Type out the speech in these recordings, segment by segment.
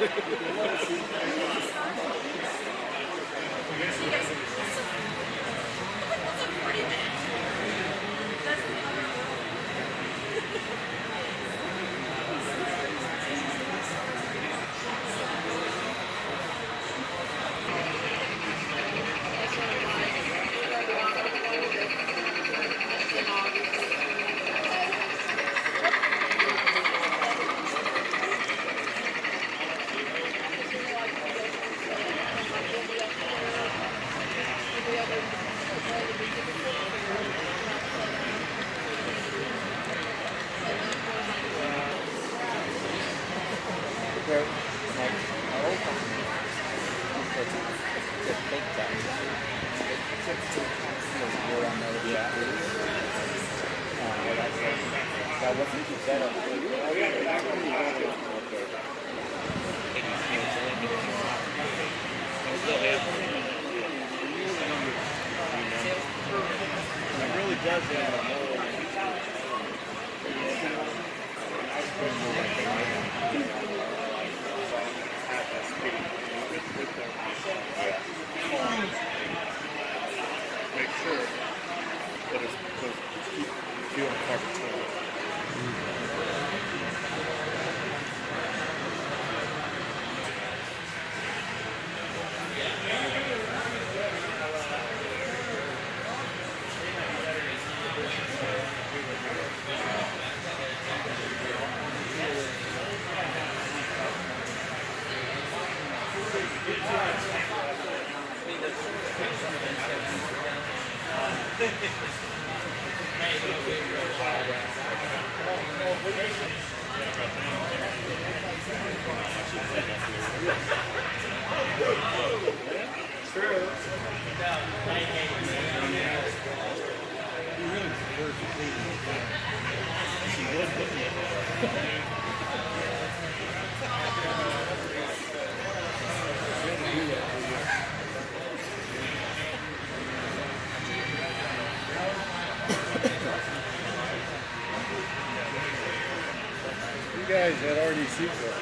You guys had already seen that.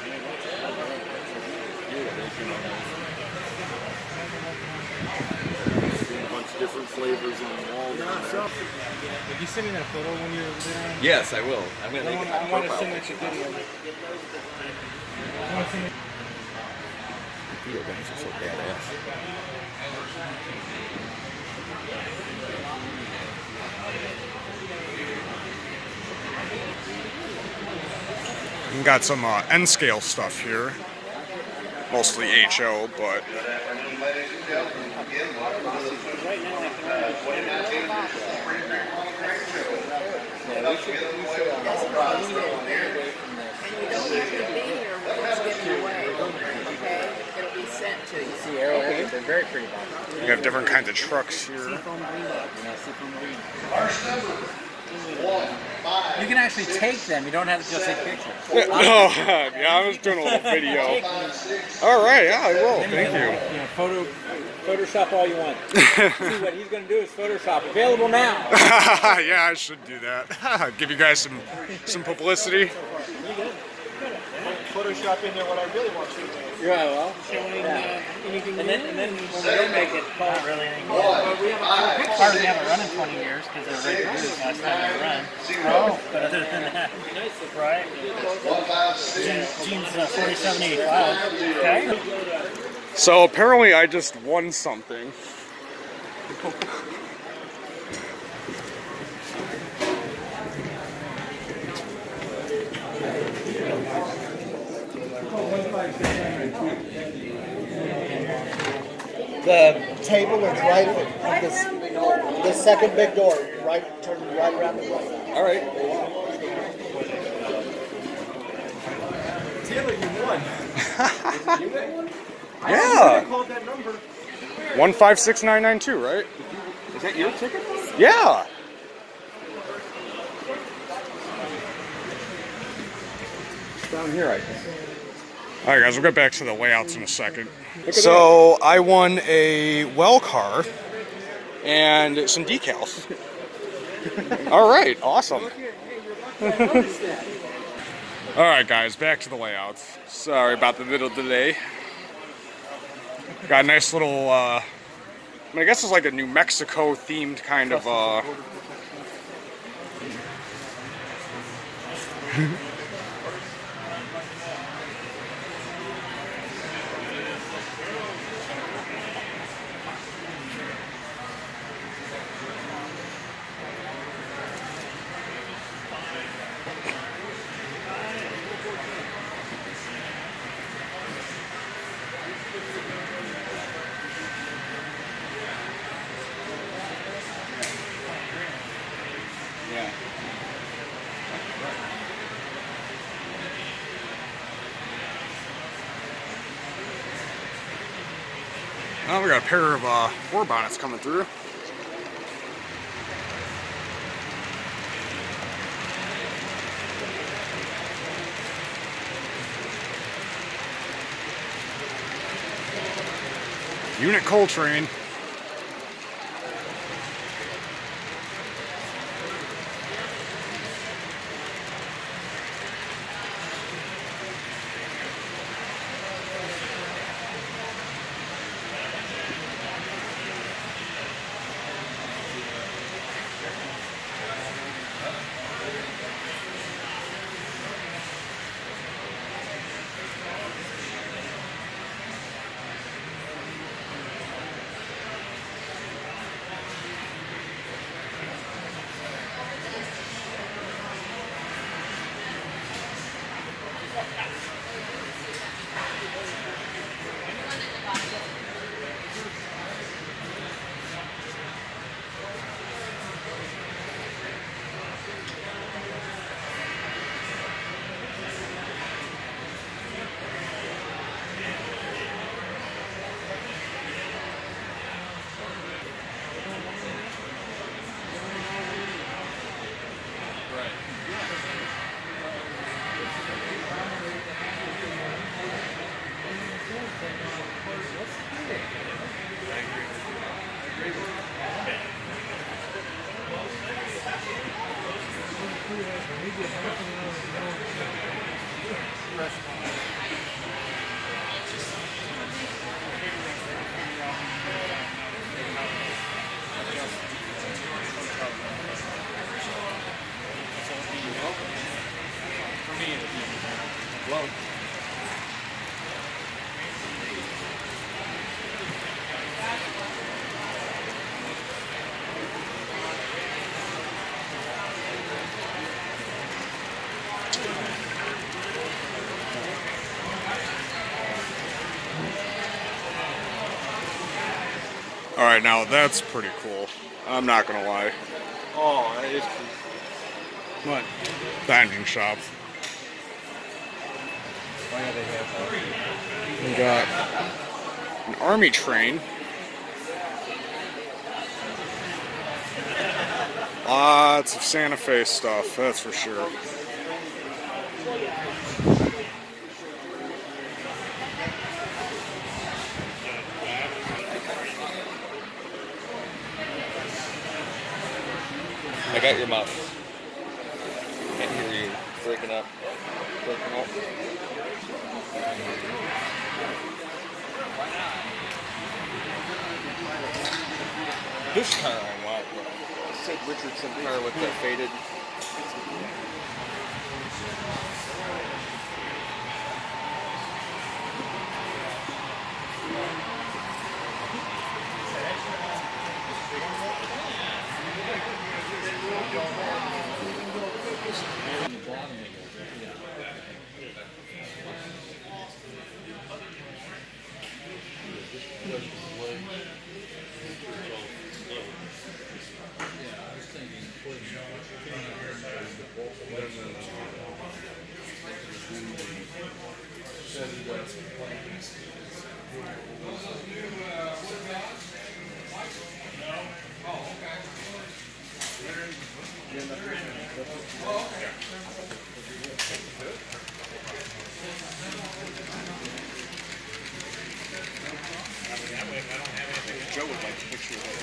A bunch of different flavors on the wall. Did you send me that photo when you were there? Yes, I will. I'm going to make I want to send that to video. Video games are so badass. We got some N-scale stuff here. Mostly HO, but... Okay. They're very pretty. We have different kinds of trucks here. You can actually take them. You don't have to just take pictures. Yeah, I was doing a little video. All right, yeah, I will. Thank you. Photoshop all you want. See what he's going to do is Photoshop. Available now. Yeah, I should do that. Give you guys some publicity. Photoshop in there what I really want you to do. Yeah, well, showing anything. And then when we don't make it, not really anymore. Well, we haven't run in 20 years because they were ready to do this last time we run. Oh, but other than that, right? Gene's 4785. Okay. So apparently I just won something. The table is right at the second big door. Right, turn right around the corner. All right. Taylor, you won. Yeah. I called that number. 156992, right? Is that your ticket? Yeah. Down here, I think. All right, guys, we'll get back to the layouts in a second. So I won a well car and some decals. All right, awesome. Alright guys, back to the layouts. Sorry about the middle delay. Got a nice little, I guess it's like a New Mexico themed kind of, yeah. Oh, we got a pair of war bonnets coming through. Unit Coltrane. Alright, now that's pretty cool. I'm not gonna lie. Oh, that is. What? The engine shop. Oh, yeah, they have. We got an army train. Lots of Santa Fe stuff, that's for sure. I got your mouth. Can't hear you. Breaking up. Breaking up. This car I want. The Sid Richardson car with the faded. Joe would like to picture that.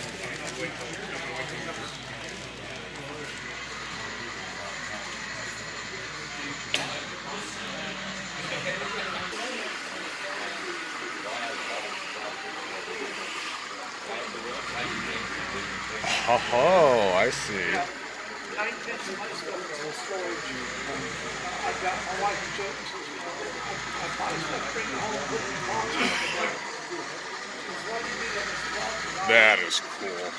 Oh, I see. That is cool.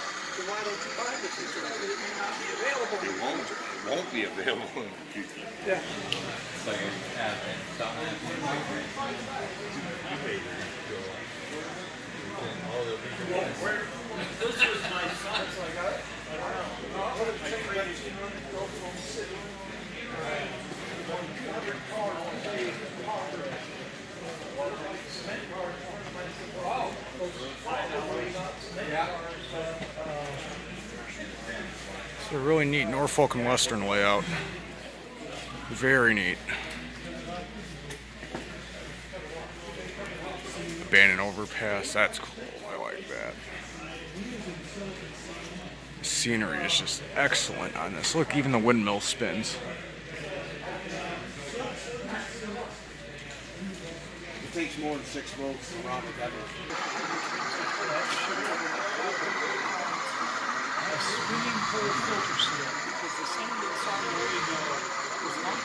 It won't be available in the future. Yeah. It's like It's a really neat Norfolk and Western layout. Very neat. Abandoned overpass, that's cool. I like that. Scenery is just excellent on this. Look, even the windmill spins. It takes more than 6 volts to round together. A swimming pool filter seal, because the center of the song was not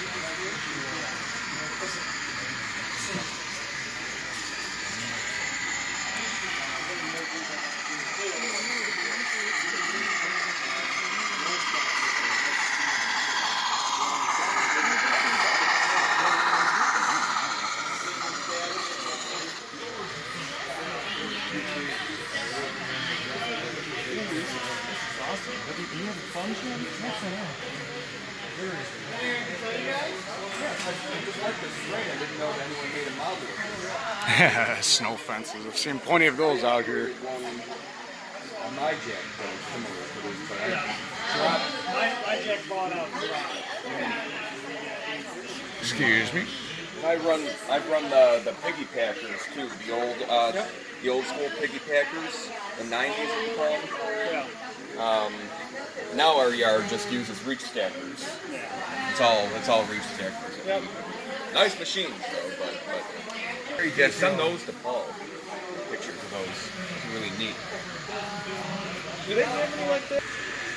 Snow fences. I've seen plenty of those out here. My jack goes similar to this, but my jack bought out. Excuse me. I've run the piggy packers too, the old school piggy packers, the 90s we call them. Yeah. Now our yard just uses reach stackers. It's all reach stackers. Yep. Nice machines though, but yeah, send those to Paul. Pictures of those, really neat. Do they have any like that?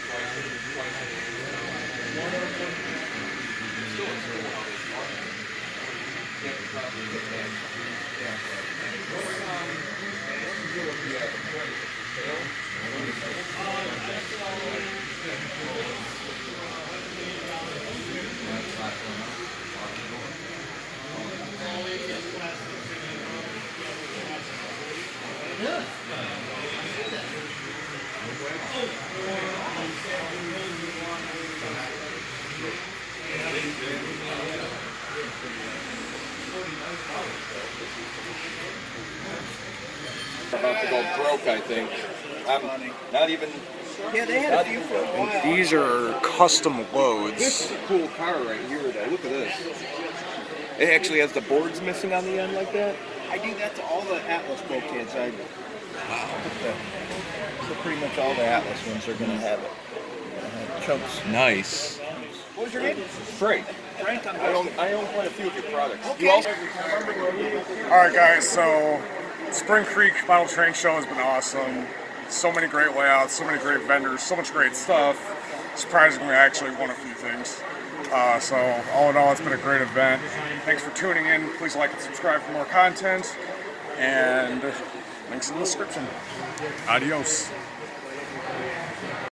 About to go broke, I think. I'm not even. Yeah, they had a few for a while. These are custom loads. This is a cool car right here, though. Look at this. It actually has the boards missing on the end like that. I do that to all the Atlas bulkheads. So pretty much all the Atlas ones are going to have it. Chunks. Nice. What was your name? Frank. Frank. I own quite a few of your products. Okay. You also Alright guys, so Spring Creek Model Train Show has been awesome. So many great layouts, so many great vendors, so much great stuff. Surprisingly, I actually won a few things. So all in all, it's been a great event. Thanks for tuning in. Please like and subscribe for more content. And links in the description. Adios.